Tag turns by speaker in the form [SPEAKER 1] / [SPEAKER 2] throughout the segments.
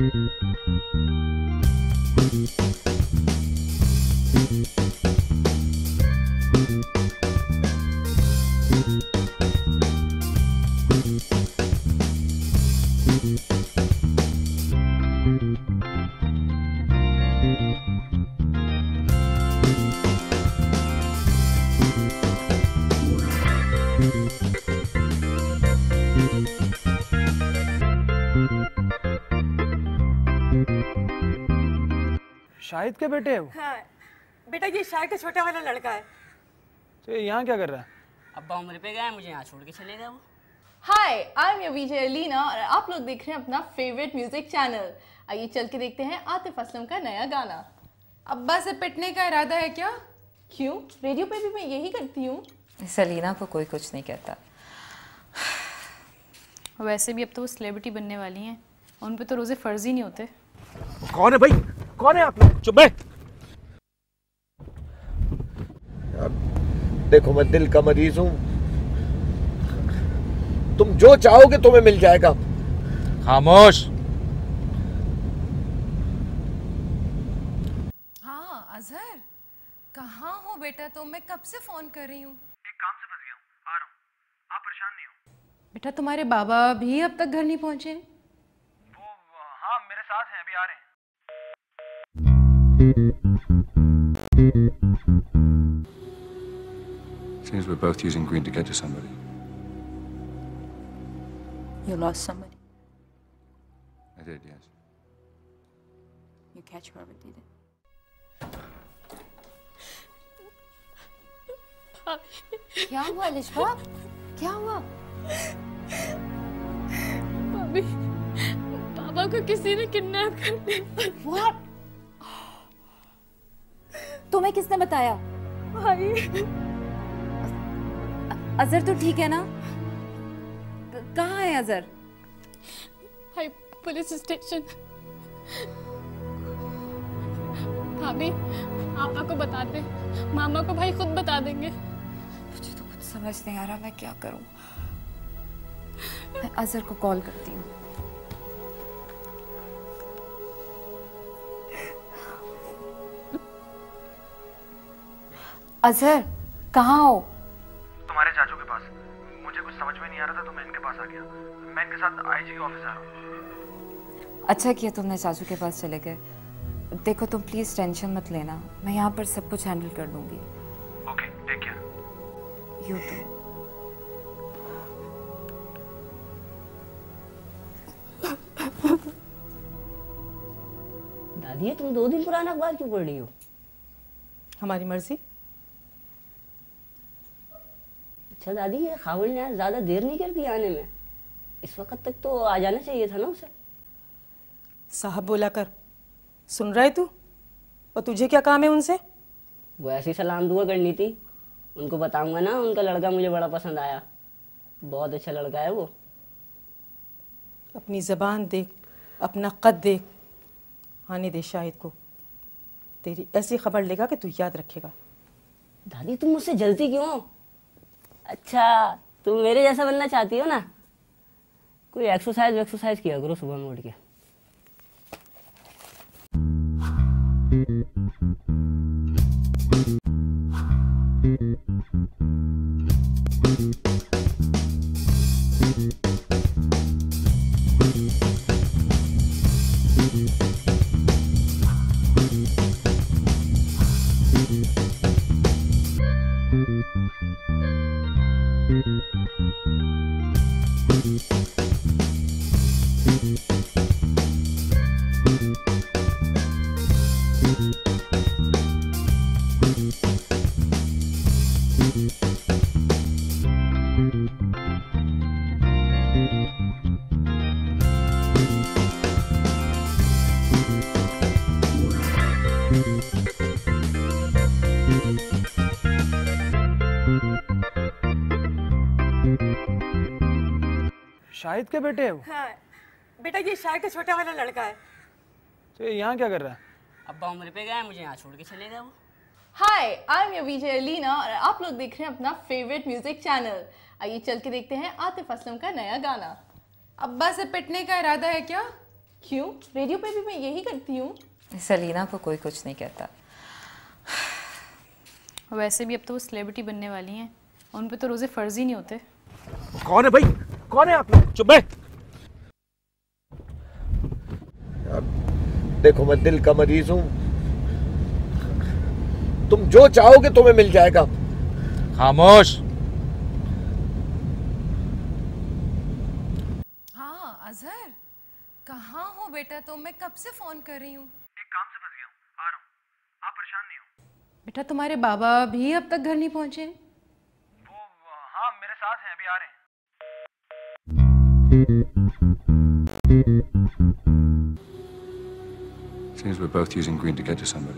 [SPEAKER 1] शाहिद के बेटे हो?
[SPEAKER 2] हाँ बेटा, ये शाहिद का छोटा वाला लड़का है।
[SPEAKER 1] तो ये यहाँ क्या कर रहा है?
[SPEAKER 3] अब्बा उम्र पे गए, मुझे यहाँ छोड़ के चले गए वो।
[SPEAKER 4] Hi, I am your VJ Alina और आप लोग देख रहे हैं अपना फेवरेट म्यूजिक चैनल। आइए चल के देखते हैं आतिफ असलम का नया गाना।
[SPEAKER 5] अब्बा से पिटने का इरादा है क्या?
[SPEAKER 4] क्यों? रेडियो पे भी मैं यही करती हूँ।
[SPEAKER 6] सलीना को कोई कुछ नहीं कहता।
[SPEAKER 7] वैसे भी अब तो वो सेलिब्रिटी बनने वाली हैं, उन पे तो रोजे फर्ज ही नहीं होते।
[SPEAKER 1] कौन है भाई? कौन है आप लोग? चुप बैठ।
[SPEAKER 8] देखो मैं दिल का मरीज हूँ, तुम जो चाहोगे तुम्हें मिल जाएगा।
[SPEAKER 1] खामोश।
[SPEAKER 5] हाँ अजहर, कहाँ हो बेटा तुम? मैं कब से फोन कर रही हूँ।
[SPEAKER 1] एक काम से फंस गया हूँ, आ रहा हूँ, आप परेशान नहीं हो।
[SPEAKER 5] बेटा तुम्हारे बाबा भी अब तक घर नहीं पहुँचे?
[SPEAKER 1] वो हाँ मेरे साथ हैं, अभी आ रहे हैं।
[SPEAKER 9] Seems we're both using green to get to somebody.
[SPEAKER 6] You lost somebody?
[SPEAKER 9] I did, yes.
[SPEAKER 6] You catch whoever did it? क्या हुआ लिशबा? क्या हुआ?
[SPEAKER 7] भाभी, पापा को किसी ने किडनैप कर लिया।
[SPEAKER 6] What? तुम्हें किसने बताया?
[SPEAKER 7] भाई,
[SPEAKER 6] अजहर तो ठीक है ना? कहाँ है अजहर?
[SPEAKER 7] हाय पुलिस स्टेशन। भाभी, पापा को बताते, मामा को भाई खुद बता देंगे।
[SPEAKER 6] मुझे तो कुछ समझ नहीं आ रहा, मैं क्या करूं? मैं अजहर को कॉल करती हूँ। अजहर, कहाँ हो?
[SPEAKER 1] तुम्हारे चाचू के पास। मुझे कुछ समझ में नहीं आ रहा था तो मैं इनके पास आ गया। मैं इनके साथ आईजी के ऑफिस आ रहा हूँ।
[SPEAKER 6] अच्छा किया तुमने चाचू के पास चले गए। देखो तुम प्लीज टेंशन मत लेना, मैं यहाँ पर सब कुछ हैंडल कर लूंगी।
[SPEAKER 1] Okay, take care.
[SPEAKER 6] You too.
[SPEAKER 3] दादी तुम 2 दिन पुराना अखबार क्यों पढ़ रही हो?
[SPEAKER 2] हमारी मर्जी।
[SPEAKER 3] अच्छा दादी, ये खावल ने ज्यादा देर नहीं कर दी आने में? इस वक्त तक तो आ जाना चाहिए था ना उसे।
[SPEAKER 2] साहब बोला कर। सुन रहा है तू? और तुझे क्या काम है उनसे?
[SPEAKER 3] वो ऐसी सलाम दुआ करनी थी। उनको बताऊंगा ना उनका लड़का मुझे बड़ा पसंद आया, बहुत अच्छा लड़का है वो।
[SPEAKER 2] अपनी ज़बान देख, अपना कद देख। आने दे शाहिद को, तेरी ऐसी खबर लेगा कि तू याद रखेगा।
[SPEAKER 3] दादी तुम मुझसे जलती क्यों? अच्छा तुम मेरे जैसा बनना चाहती हो ना? कोई एक्सरसाइज किया करो सुबह में उठ के।
[SPEAKER 1] शाहिद के बेटे हो?
[SPEAKER 2] हाँ बेटा, ये शाहिद का छोटा वाला लड़का है।
[SPEAKER 1] तो ये यहाँ क्या कर रहा है?
[SPEAKER 3] अब्बा उम्र पे गए, मुझे यहाँ छोड़ के चले गए वो।
[SPEAKER 4] Hi, I am your VJ Alina और आप लोग देख रहे हैं अपना फेवरेट म्यूजिक चैनल। आइए चल के देखते हैं आतिफ असलम का नया गाना।
[SPEAKER 5] अब्बा से पिटने का इरादा है क्या?
[SPEAKER 4] क्यों? रेडियो पे भी मैं यही करती हूँ।
[SPEAKER 6] सलीना को कोई कुछ नहीं कहता।
[SPEAKER 7] वैसे भी अब तो वो सेलिब्रिटी बनने वाली हैं, उन पे तो रोजे फर्ज ही नहीं होते।
[SPEAKER 1] कौन है भाई? कौन है आप लोग? चुप बैठ।
[SPEAKER 8] देखो मैं दिल का मरीज हूँ, तुम जो चाहोगे तुम्हें मिल जाएगा।
[SPEAKER 1] खामोश।
[SPEAKER 5] हाँ अजहर, कहाँ हो बेटा तुम? मैं कब से फोन कर रही हूँ।
[SPEAKER 1] एक काम से फंस गया हूँ, आ रहा हूँ, आप परेशान नहीं हो।
[SPEAKER 5] बेटा तुम्हारे बाबा भी अब तक घर नहीं पहुंचे?
[SPEAKER 1] वो हाँ मेरे साथ हैं, अभी आ रहे हैं।
[SPEAKER 9] Seems we're both using green to get to somebody.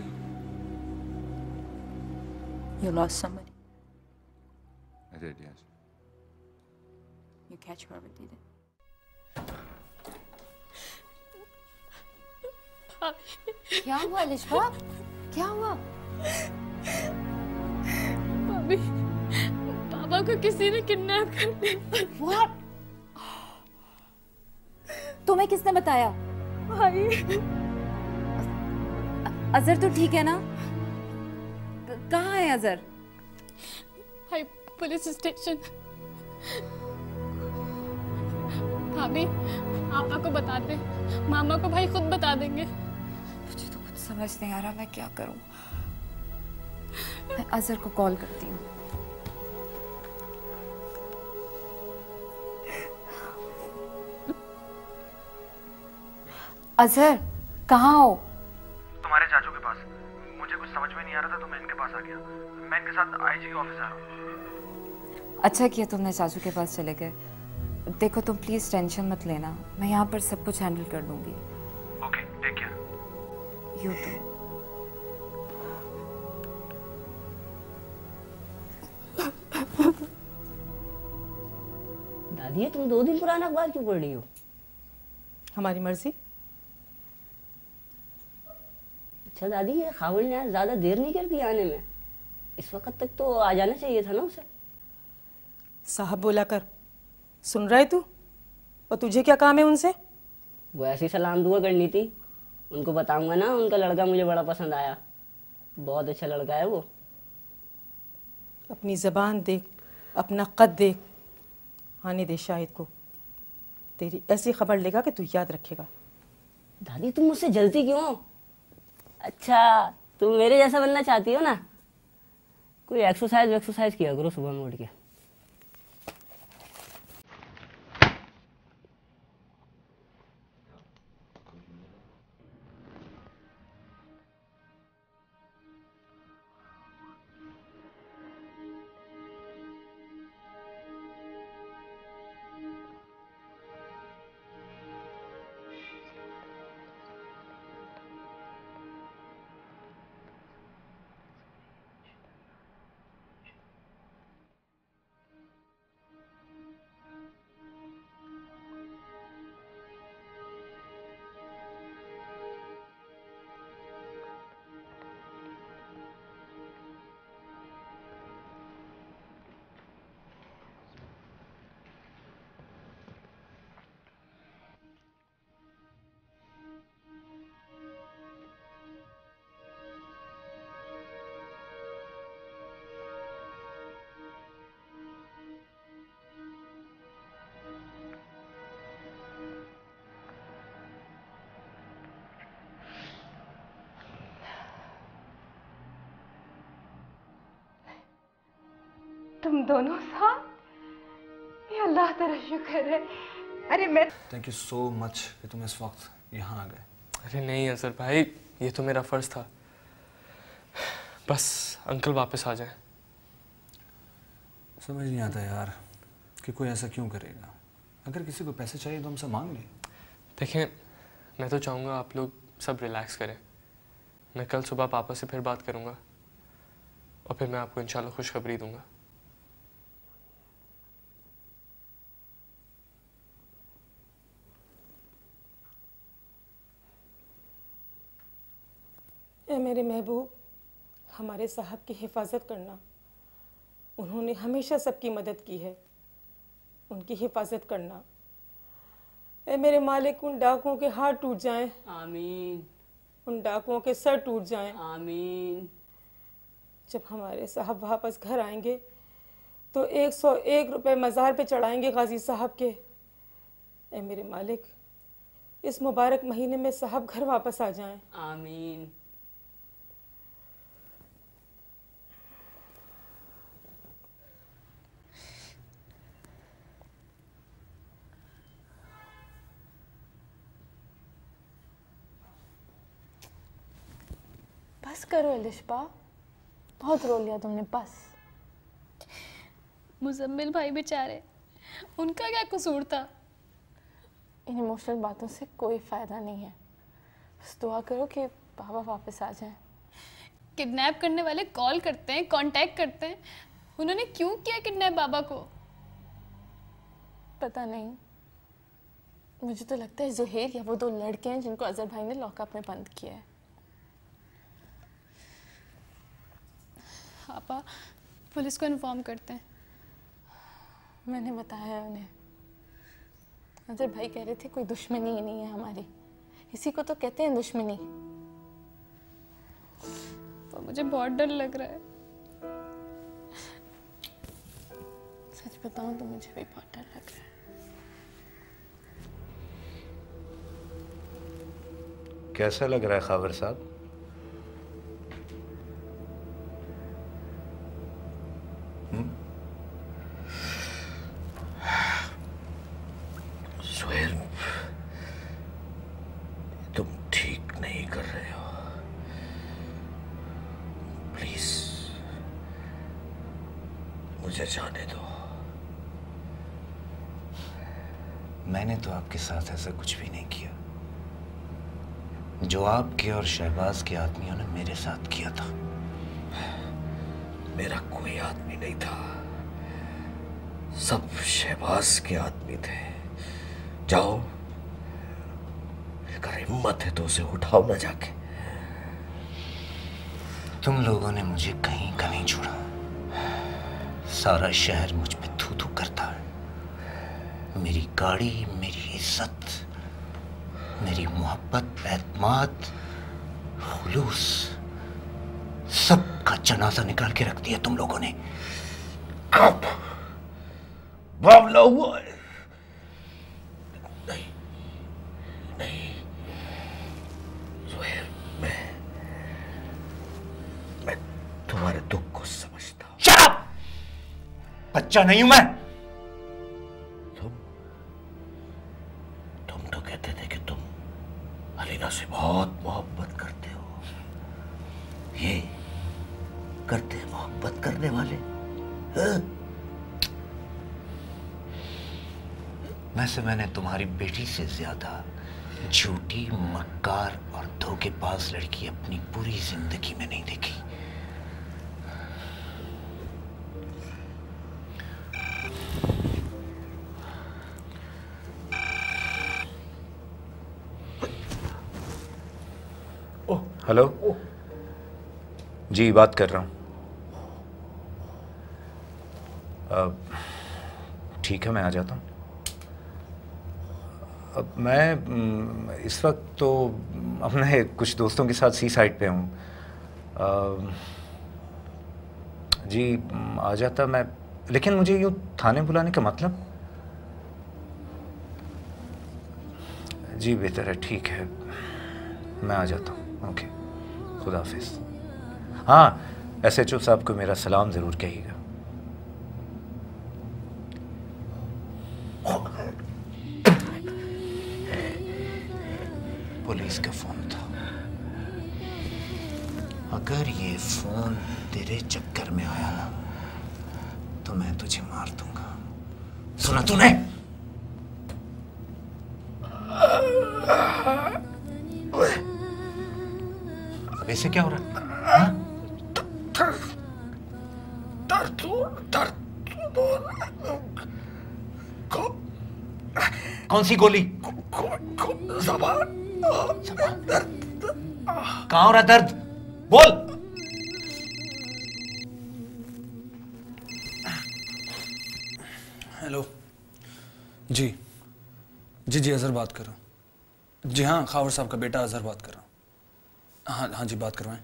[SPEAKER 2] You lost somebody.
[SPEAKER 9] I did, yes.
[SPEAKER 2] You catch whoever did it.
[SPEAKER 6] क्या हुआ लिशबा? क्या हुआ?
[SPEAKER 7] भाभी, पापा को किसी ने किडनैप कर लिया।
[SPEAKER 6] What? तुम्हें किसने बताया?
[SPEAKER 7] भाई,
[SPEAKER 6] अजहर तो ठीक है ना? कहाँ है अजहर?
[SPEAKER 7] भाई पुलिस स्टेशन। भाभी, पापा को बताते, मामा को भाई खुद बता देंगे।
[SPEAKER 6] मुझे तो कुछ समझ नहीं आ रहा मैं क्या करूं। मैं अजहर को कॉल करती हूँ। अजहर, कहाँ हो?
[SPEAKER 1] तुम्हारे चाचू के पास। मुझे कुछ समझ में नहीं आ रहा था तो मैं इनके पास आ गया। मैं इनके साथ आईजी के ऑफिस आ रहा हूँ।
[SPEAKER 6] अच्छा किया तुमने चाचू के पास चले गए। देखो तुम प्लीज टेंशन मत लेना, मैं यहाँ पर सब कुछ हैंडल कर लूंगी।
[SPEAKER 1] Okay, take care.
[SPEAKER 6] You too.
[SPEAKER 3] दादी तुम 2 दिन पुराना अखबार क्यों पढ़ रही हो?
[SPEAKER 2] हमारी मर्जी।
[SPEAKER 3] अच्छा दादी, ये खावल ने ज्यादा देर नहीं करती आने में? इस वक्त तक तो आ जाना चाहिए था ना उसे।
[SPEAKER 2] साहब बोला कर, सुन रहा है तू? और तुझे क्या काम है उनसे?
[SPEAKER 3] वो ऐसी सलाम दुआ करनी थी, उनको बताऊंगा ना उनका लड़का मुझे बड़ा पसंद आया, बहुत अच्छा लड़का है वो।
[SPEAKER 2] अपनी ज़बान देख, अपना कद देख, आने दे शाहिद को। तेरी ऐसी खबर लेगा कि तू याद रखेगा।
[SPEAKER 3] दादी तुम मुझसे जलती क्यों? अच्छा तुम मेरे जैसा बनना चाहती हो ना? कोई एक्सरसाइज किया करो सुबह में उठ के।
[SPEAKER 5] तुम दोनों साथ? ये अल्लाह तेरा शुक्र है। अरे मैं
[SPEAKER 10] थैंक यू सो मच कि तुम इस वक्त यहाँ आ गए।
[SPEAKER 11] अरे नहीं अजहर भाई, ये तो मेरा फ़र्ज़ था। बस अंकल वापस आ जाए।
[SPEAKER 10] समझ नहीं आता यार कि कोई ऐसा क्यों करेगा। अगर किसी को पैसे चाहिए तो हमसे मांग ले।
[SPEAKER 11] देखें, मैं तो चाहूँगा आप लोग सब रिलैक्स करें। मैं कल सुबह पापा से फिर बात करूँगा और फिर मैं आपको इंशाल्लाह खुशखबरी दूँगा।
[SPEAKER 2] ए मेरे महबूब, हमारे साहब की हिफाजत करना। उन्होंने हमेशा सबकी मदद की है, उनकी हिफाजत करना। ए मेरे मालिक, उन डाकुओं के हाथ टूट जाएं।
[SPEAKER 3] आमीन।
[SPEAKER 2] उन डाकुओं के सर टूट जाएं।
[SPEAKER 3] आमीन।
[SPEAKER 2] जब हमारे साहब वापस घर आएंगे तो 101 रुपए मज़ार पे चढ़ाएंगे गाजी साहब के। ए मेरे मालिक, इस मुबारक महीने में साहब घर वापस आ जाएं।
[SPEAKER 3] आमीन।
[SPEAKER 4] बस करो एलिशबा, बहुत रो लिया तुमने, बस।
[SPEAKER 7] मुजम्मिल भाई बेचारे, उनका क्या कसूर था?
[SPEAKER 4] इन इमोशनल बातों से कोई फ़ायदा नहीं है। बस दुआ करो कि बाबा वापस आ जाएं।
[SPEAKER 7] किडनैप करने वाले कॉल करते हैं, कांटेक्ट करते हैं। उन्होंने क्यों किया किडनैप बाबा को?
[SPEAKER 4] पता नहीं, मुझे तो लगता है जुहेर या वो 2 लड़के हैं जिनको अजहर भाई ने लॉकअप में बंद किया है।
[SPEAKER 7] पापा, पुलिस को इन्फॉर्म करते हैं।
[SPEAKER 4] मैंने बताया उन्हें। अजहर भाई कह रहे थे कोई दुश्मनी ही नहीं है हमारी, इसी को तो कहते हैं दुश्मनी।
[SPEAKER 7] तो मुझे बहुत डर लग रहा है।
[SPEAKER 4] सच बताऊं तो मुझे भी बहुत डर लग रहा है।
[SPEAKER 12] कैसा लग रहा है खावर साहब?
[SPEAKER 8] सुहेल, तुम ठीक नहीं कर रहे हो। प्लीज मुझे जाने दो।
[SPEAKER 12] मैंने तो आपके साथ ऐसा कुछ भी नहीं किया जो आपके और शहबाज के आदमियों ने मेरे साथ किया था।
[SPEAKER 8] मेरा कोई आदमी नहीं था, सब शहबाज के आदमी थे। जाओ, अगर हिम्मत है तो उसे उठाओ ना जाके।
[SPEAKER 12] तुम लोगों ने मुझे कहीं का नहीं छोड़ा। सारा शहर मुझ पे थू थू करता है। मेरी गाड़ी, मेरी इज्जत, मेरी मोहब्बत, एतमाद, खुलूस, सब का जनाजा निकाल के रख दिया तुम लोगों ने।
[SPEAKER 8] कब मामला हुआ है? नहीं नहीं सुहेल, मैं तुम्हारे दुख को समझता हूं।
[SPEAKER 12] Shut up! बच्चा नहीं हूं मैं।
[SPEAKER 8] तुम तो कहते थे कि तुम अलीना से बहुत मोहब्बत करते हो। ये करते मोहब्बत करने वाले हाँ?
[SPEAKER 12] वैसे मैंने तुम्हारी बेटी से ज्यादा झूठी, मक्कार और धोखेबाज लड़की अपनी पूरी जिंदगी में नहीं देखी। हेलो जी, बात कर रहा हूं। ठीक है, मैं आ जाता हूं। अब मैं इस वक्त तो अपने कुछ दोस्तों के साथ सी साइड पे हूँ। जी आ जाता मैं, लेकिन मुझे यूँ थाने बुलाने का मतलब? जी बेहतर है, ठीक है, मैं आ जाता हूँ। ओके, खुदा हाफिज। हाँ, SHO साहब को मेरा सलाम ज़रूर कहिएगा। पुलिस का फोन था। अगर ये फोन तेरे चक्कर में आया ना तो मैं तुझे मार दूंगा। सुना तूने? अब ऐसे क्या हो रहा है? कौन सी गोली?
[SPEAKER 8] ज़बान।
[SPEAKER 12] कहाँ हो रहा दर्द? बोल।
[SPEAKER 10] हेलो जी, जी जी, अजहर बात कर रहा हूँ। जी हाँ, खावर साहब का बेटा अजहर बात कर रहा हूँ। हाँ हाँ जी, बात करवाएं।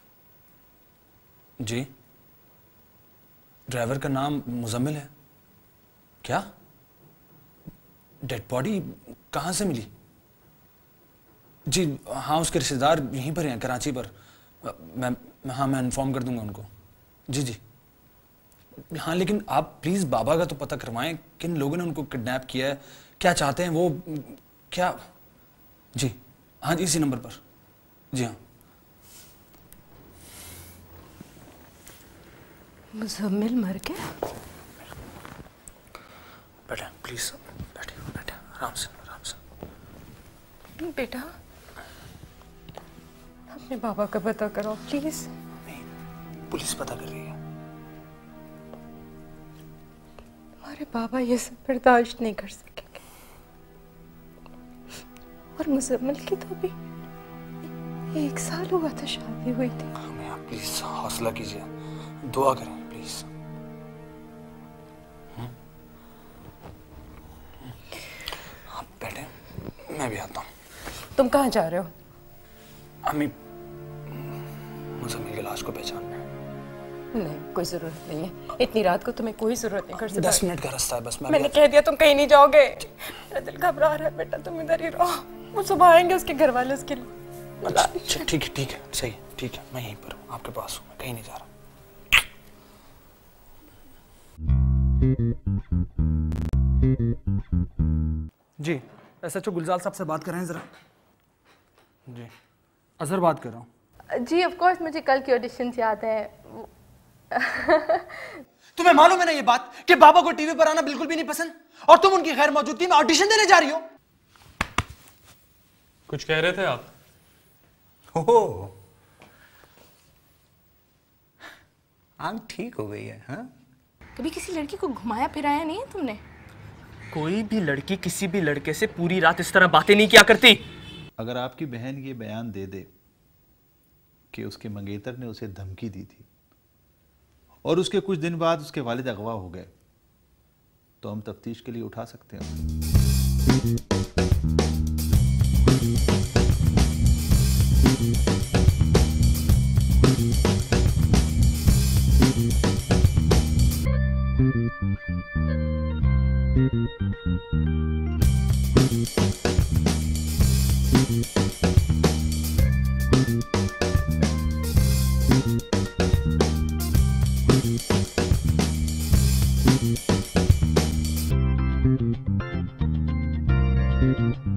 [SPEAKER 10] जी, ड्राइवर का नाम मुजम्मिल है। क्या? डेड बॉडी कहाँ से मिली? जी हाँ, उसके रिश्तेदार यहीं पर हैं, कराची पर। मैं इन्फॉर्म कर दूंगा उनको। जी जी हाँ, लेकिन आप प्लीज़ बाबा का तो पता करवाएं, किन लोगों ने उनको किडनैप किया है, क्या चाहते हैं वो, क्या। जी हाँ जी, इसी नंबर पर। जी हाँ।
[SPEAKER 2] मुजम्मिल मर गया?
[SPEAKER 10] बैठे प्लीज, बैठे आराम से आराम से।
[SPEAKER 2] बेटा, अपने बाबा का पता करो प्लीज।
[SPEAKER 10] पुलिस पता कर रही है।
[SPEAKER 2] तुम्हारे बाबा ये सब बर्दाश्त नहीं कर सकेंगे। और मुजम्मिल की तो अभी 1 साल हुआ था शादी हुई थी।
[SPEAKER 10] आप प्लीज हौसला कीजिए, दुआ करें प्लीज। आप बैठे, मैं भी आता हूँ।
[SPEAKER 2] तुम कहाँ जा रहे हो?
[SPEAKER 10] अम्मी, मुजम्मिल की लाश को पहचानना है।
[SPEAKER 2] नहीं, कोई जरूरत नहीं है। इतनी रात को तुम्हें कोई जरूरत नहीं। कर सकते।
[SPEAKER 10] 10 मिनट का रास्ता है बस।
[SPEAKER 2] मैंने कह दिया तुम कहीं नहीं जाओगे। मेरा दिल घबरा रहा है बेटा, तुम इधर ही रहो। वो सुबह आएंगे उसके घर वाले उसके लिए।
[SPEAKER 10] अच्छा ठीक है सही, ठीक है, मैं यहीं पर हूँ, आपके पास हूँ, मैं कहीं नहीं जा रहा। जी, SHO गुलजार साहब से बात कर रहे हैं जरा। जी, अजहर बात कर रहा हूँ।
[SPEAKER 4] जी ऑफ कोर्स, मुझे कल की ऑडिशन याद है।
[SPEAKER 13] तुम्हें मालूम है ना ये बात कि बाबा को टीवी पर आना बिल्कुल भी नहीं पसंद, और तुम उनकी गैर मौजूदगी में ऑडिशन देने जा रही हो।
[SPEAKER 11] कुछ कह रहे थे आप?
[SPEAKER 12] ओह, आंख ठीक हो गई है। हाँ,
[SPEAKER 4] कभी किसी लड़की को घुमाया फिराया नहीं है तुमने?
[SPEAKER 13] कोई भी लड़की किसी भी लड़के से पूरी रात इस तरह बातें नहीं किया करती।
[SPEAKER 14] अगर आपकी बहन ये बयान दे दे कि उसके मंगेतर ने उसे धमकी दी थी और उसके कुछ दिन बाद उसके वालिद अगवा हो गए, तो हम तफ्तीश के लिए उठा सकते हैं।
[SPEAKER 15] Thank you.